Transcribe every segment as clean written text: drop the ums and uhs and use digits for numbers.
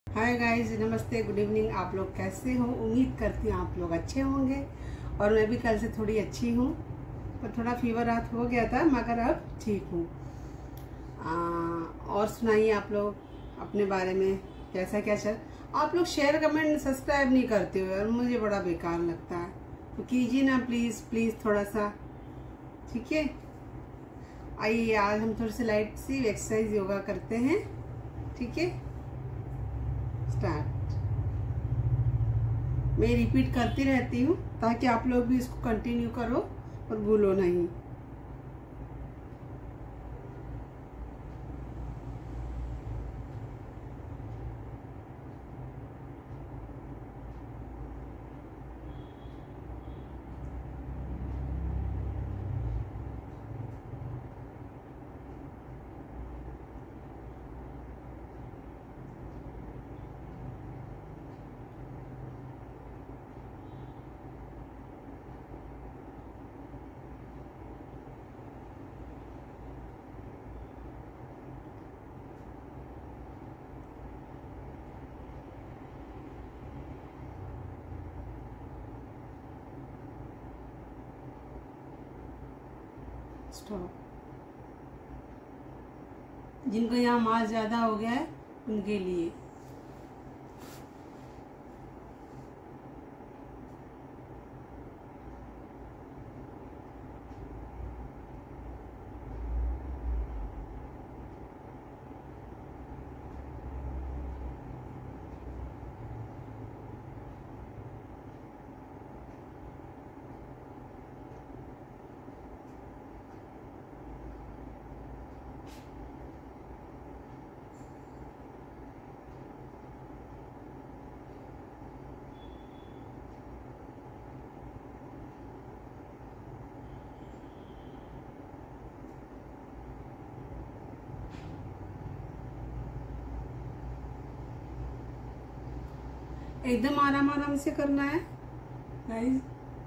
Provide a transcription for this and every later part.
हाय guys, नमस्ते, good evening. आप लोग कैसे हो? उम्मीद करती हूँ आप लोग अच्छे होंगे। और मैं भी कल से थोड़ी अच्छी हूँ, पर थोड़ा फीवर रात हो गया था, मगर अब ठीक हूँ। और सुनाइए आप लोग अपने बारे में, कैसा क्या चल। आप लोग शेयर कमेंट सब्सक्राइब नहीं करते हो और मुझे बड़ा बेकार लगता है, तो कीजिए ना प्लीज़ प्लीज़ थोड़ा सा, ठीक है। आइए आज हम थोड़ी सी लाइट सी एक्सरसाइज योगा करते हैं, ठीक है। स्टार्ट। मैं रिपीट करती रहती हूँ ताकि आप लोग भी इसको कंटिन्यू करो और भूलो नहीं। स्टॉप। जिनको यहाँ मास ज्यादा हो गया है उनके लिए। एकदम आराम आराम से करना है गाइस।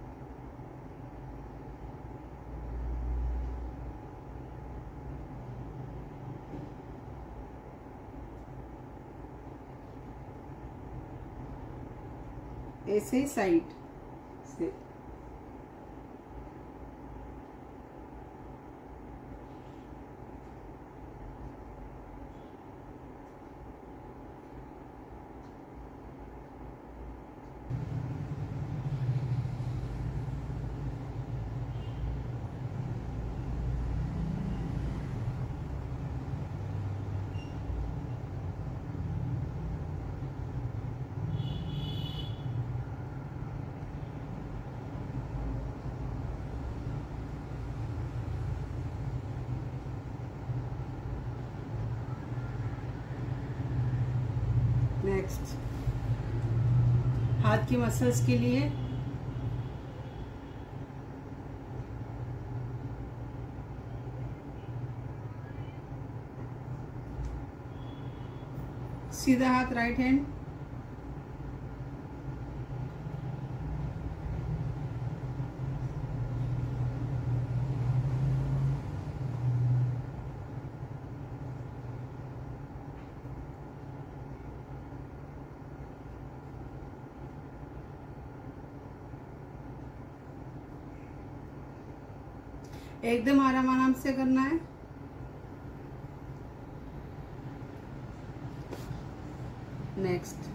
ऐसे ही साइड से। नेक्स्ट, हाथ की मसल्स के लिए सीधा हाथ, राइट हैंड। एकदम आराम आराम से करना है। Next,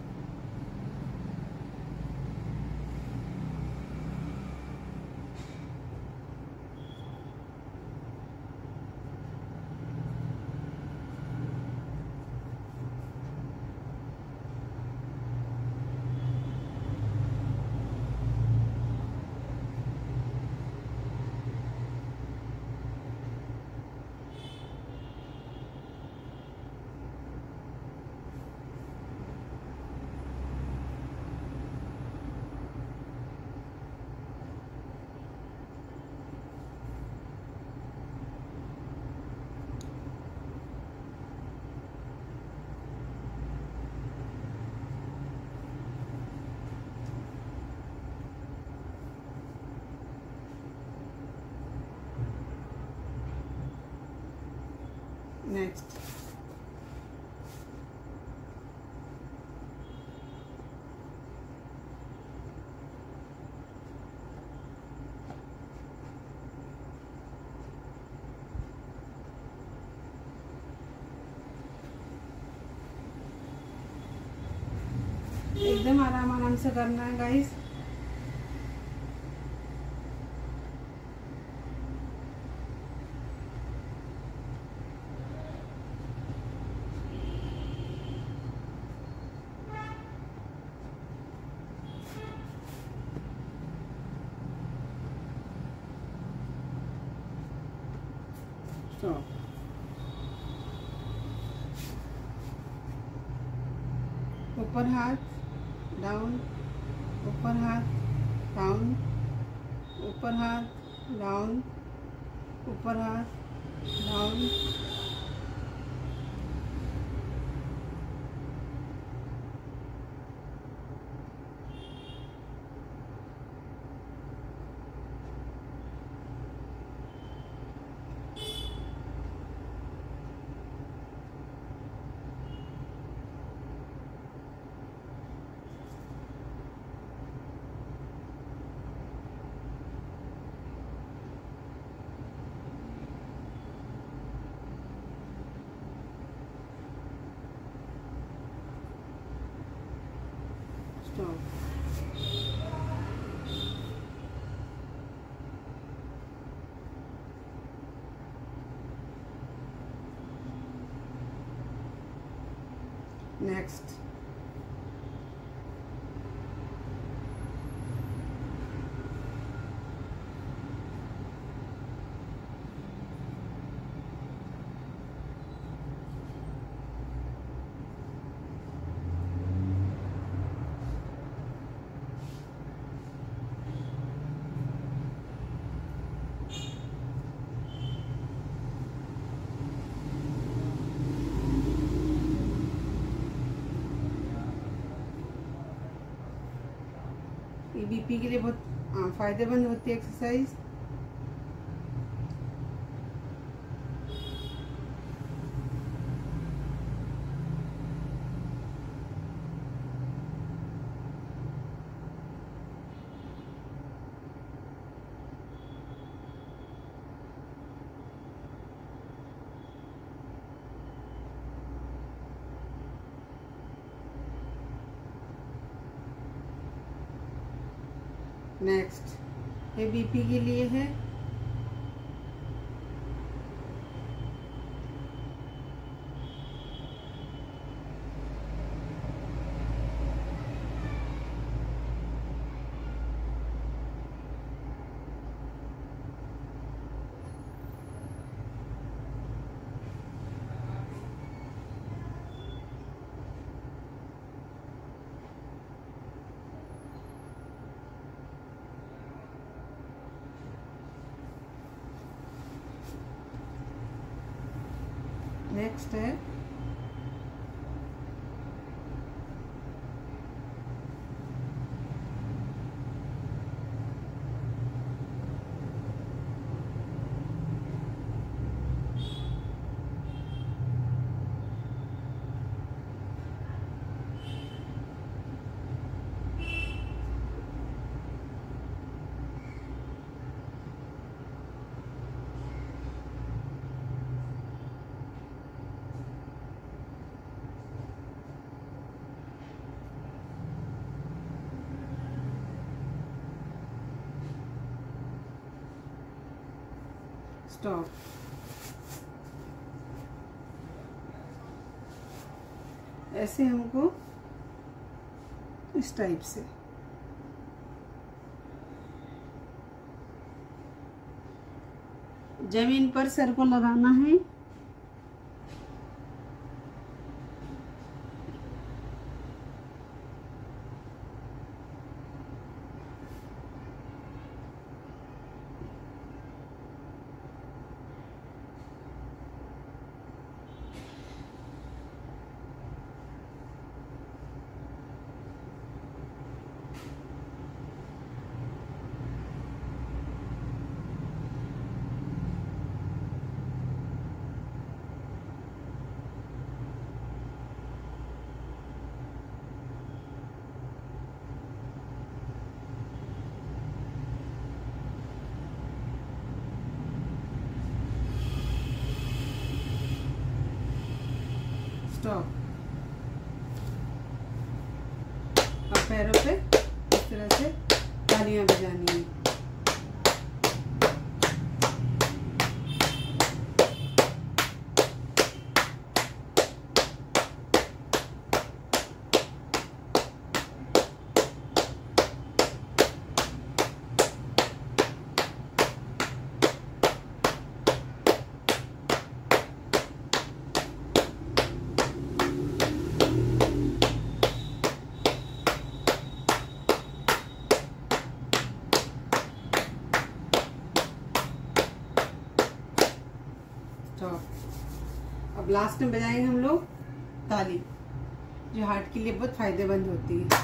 next. एकदम आराम आराम से करना है गाइस। स्टॉप। ऊपर हाथ डाउन, ऊपर हाथ डाउन, ऊपर हाथ डाउन, ऊपर हाथ डाउन। स्टॉप। नेक्स्ट। ये बीपी के लिए बहुत फायदेमंद होती है एक्सरसाइज। नेक्स्ट, ये बीपी के लिए है। नेक्स्ट है स्टॉप। ऐसे हमको इस टाइप से जमीन पर सर को लगाना है। स्टॉप। पैरों पे इस तरह से तालियां बजानी है। अब लास्ट में बजाएंगे हम लोग ताली, जो हार्ट के लिए बहुत फायदेमंद होती है।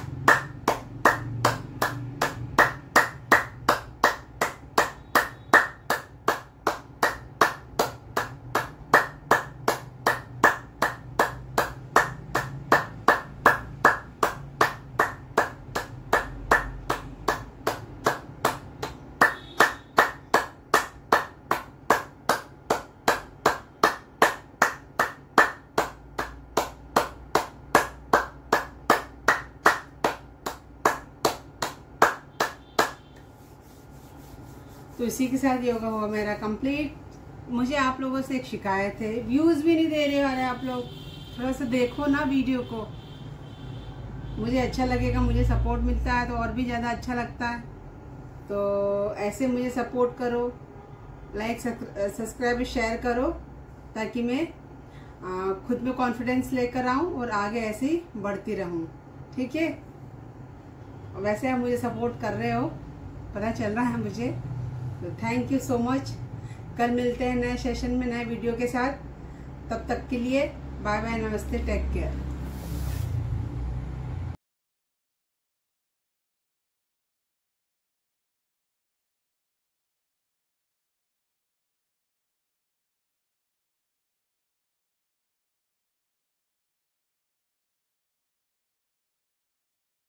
तो इसी के साथ योगा हुआ मेरा कंप्लीट। मुझे आप लोगों से एक शिकायत है, व्यूज भी नहीं दे रहे हैं आप लोग, थोड़ा सा देखो ना वीडियो को, मुझे अच्छा लगेगा, मुझे सपोर्ट मिलता है तो और भी ज़्यादा अच्छा लगता है। तो ऐसे मुझे सपोर्ट करो, लाइक सब्सक्राइब शेयर करो, ताकि मैं खुद में कॉन्फिडेंस लेकर आऊँ और आगे ऐसे ही बढ़ती रहूँ। ठीक है, वैसे आप मुझे सपोर्ट कर रहे हो, पता चल रहा है मुझे, तो थैंक यू सो मच। कल मिलते हैं नए सेशन में नए वीडियो के साथ, तब तक के लिए बाय बाय, नमस्ते, टेक केयर।